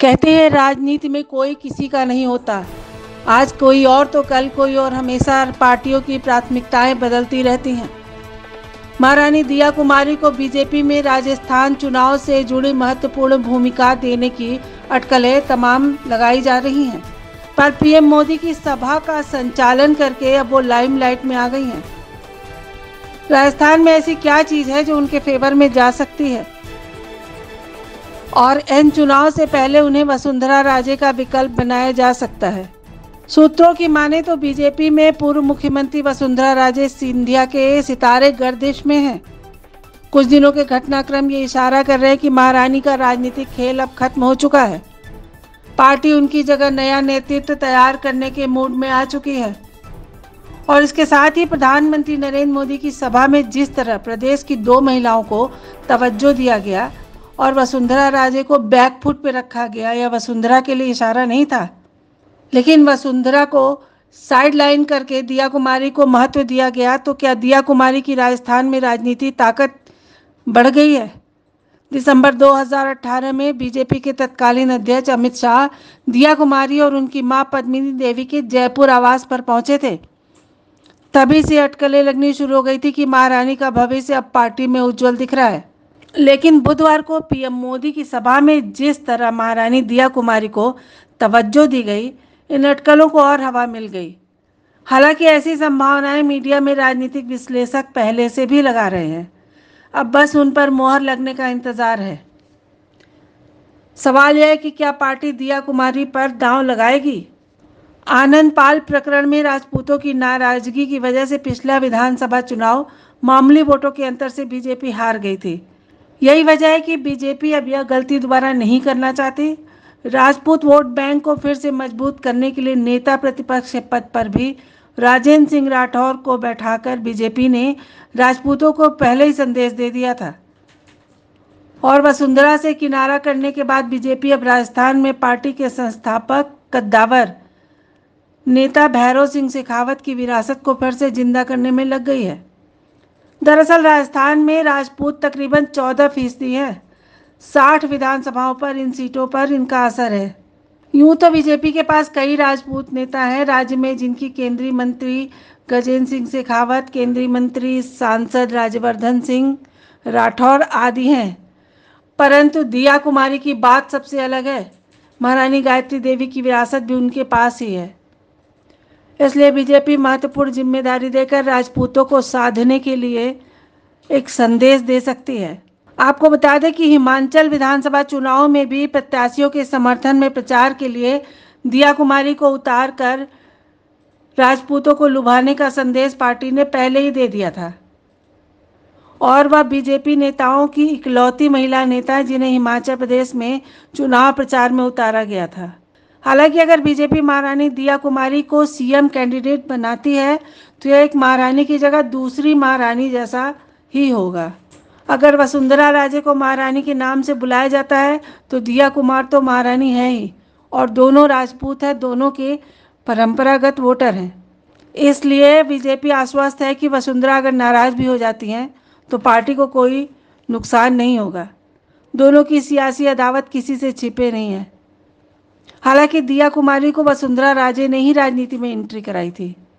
कहते हैं राजनीति में कोई किसी का नहीं होता। आज कोई और तो कल कोई और, हमेशा पार्टियों की प्राथमिकताएं बदलती रहती हैं। महारानी दिया कुमारी को बीजेपी में राजस्थान चुनाव से जुड़ी महत्वपूर्ण भूमिका देने की अटकलें तमाम लगाई जा रही हैं, पर पीएम मोदी की सभा का संचालन करके अब वो लाइमलाइट में आ गई हैं। राजस्थान में ऐसी क्या चीज है जो उनके फेवर में जा सकती है, और इन चुनाव से पहले उन्हें वसुंधरा राजे का विकल्प बनाया जा सकता है। सूत्रों की माने तो बीजेपी में पूर्व मुख्यमंत्री वसुंधरा राजे सिंधिया के सितारे गर्दिश में हैं। कुछ दिनों के घटनाक्रम ये इशारा कर रहे हैं कि महारानी का राजनीतिक खेल अब खत्म हो चुका है। पार्टी उनकी जगह नया नेतृत्व तैयार करने के मूड में आ चुकी है, और इसके साथ ही प्रधानमंत्री नरेंद्र मोदी की सभा में जिस तरह प्रदेश की 2 महिलाओं को तवज्जो दिया गया और वसुंधरा राजे को बैकफुट पे रखा गया, यह वसुंधरा के लिए इशारा नहीं था, लेकिन वसुंधरा को साइडलाइन करके दिया कुमारी को महत्व दिया गया। तो क्या दिया कुमारी की राजस्थान में राजनीति ताकत बढ़ गई है? दिसंबर 2018 में बीजेपी के तत्कालीन अध्यक्ष अमित शाह दिया कुमारी और उनकी मां पद्मिनी देवी के जयपुर आवास पर पहुंचे थे। तभी से अटकलें लगनी शुरू हो गई थी कि महारानी का भविष्य अब पार्टी में उज्जवल दिख रहा है। लेकिन बुधवार को पीएम मोदी की सभा में जिस तरह महारानी दिया कुमारी को तवज्जो दी गई, इन अटकलों को और हवा मिल गई। हालांकि ऐसी संभावनाएं मीडिया में राजनीतिक विश्लेषक पहले से भी लगा रहे हैं, अब बस उन पर मोहर लगने का इंतजार है। सवाल यह है कि क्या पार्टी दिया कुमारी पर दांव लगाएगी? आनंद पाल प्रकरण में राजपूतों की नाराजगी की वजह से पिछला विधानसभा चुनाव मामूली वोटों के अंतर से बीजेपी हार गई थी। यही वजह है कि बीजेपी अब यह गलती दोबारा नहीं करना चाहती। राजपूत वोट बैंक को फिर से मजबूत करने के लिए नेता प्रतिपक्ष पद पर भी राजेंद्र सिंह राठौर को बैठाकर बीजेपी ने राजपूतों को पहले ही संदेश दे दिया था, और वसुंधरा से किनारा करने के बाद बीजेपी अब राजस्थान में पार्टी के संस्थापक कद्दावर नेता भैरव सिंह शेखावत की विरासत को फिर से जिंदा करने में लग गई है। दरअसल राजस्थान में राजपूत तकरीबन 14% है। 60 विधानसभाओं पर इन सीटों पर इनका असर है। यूं तो बीजेपी के पास कई राजपूत नेता हैं राज्य में, जिनकी केंद्रीय मंत्री गजेंद्र सिंह शेखावत, केंद्रीय मंत्री सांसद राज्यवर्धन सिंह राठौर आदि हैं, परंतु दिया कुमारी की बात सबसे अलग है। महारानी गायत्री देवी की विरासत भी उनके पास ही है, इसलिए बीजेपी महत्वपूर्ण जिम्मेदारी देकर राजपूतों को साधने के लिए एक संदेश दे सकती है। आपको बता दें कि हिमाचल विधानसभा चुनाव में भी प्रत्याशियों के समर्थन में प्रचार के लिए दिया कुमारी को उतार कर राजपूतों को लुभाने का संदेश पार्टी ने पहले ही दे दिया था, और वह बीजेपी नेताओं की इकलौती महिला नेता है जिन्हें हिमाचल प्रदेश में चुनाव प्रचार में उतारा गया था। हालांकि अगर बीजेपी महारानी दिया कुमारी को सीएम कैंडिडेट बनाती है तो यह एक महारानी की जगह दूसरी महारानी जैसा ही होगा। अगर वसुंधरा राजे को महारानी के नाम से बुलाया जाता है तो दिया कुमार तो महारानी है ही, और दोनों राजपूत हैं, दोनों के परंपरागत वोटर हैं। इसलिए बीजेपी आश्वस्त है कि वसुंधरा अगर नाराज भी हो जाती हैं तो पार्टी को कोई नुकसान नहीं होगा। दोनों की सियासी अदावत किसी से छिपे नहीं है। हालांकि दिया कुमारी को वसुंधरा राजे ने ही राजनीति में एंट्री कराई थी।